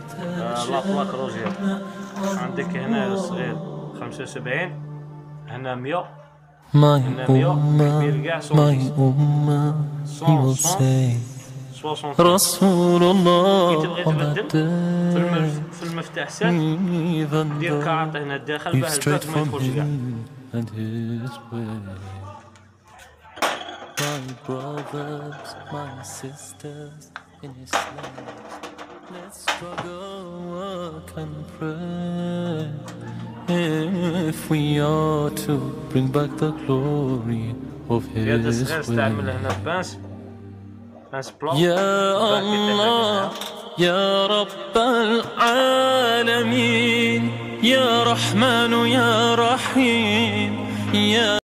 لا روجير. عندك هنا الصغير 75، هنا 100، هنا 100 كبير كاع 100 رسول الله. كي تبغي تبدل في المفتاح سهل، دير كارت هنا الداخل باه الباب ما يدخلش كاع. My brothers, my sisters in Islam, let's struggle, work and pray if we are to bring back the glory of His way. يا الله يا رب العالمين، يا رحمن يا رحيم، يا